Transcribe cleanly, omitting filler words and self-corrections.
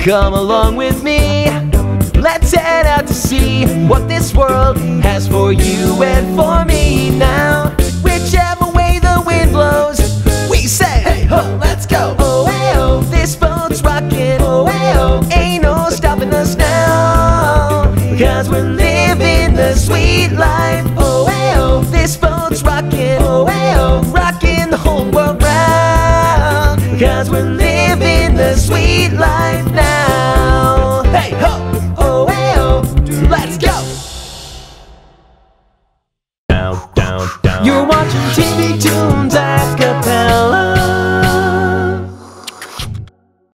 Come along with me, let's head out to see what this world has for you and for me. Now, whichever way the wind blows, we say, hey ho, let's go. Oh, hey, oh, this boat's rocking. Oh, hey, oh, ain't no stopping us now, 'cause we're living the sweet life.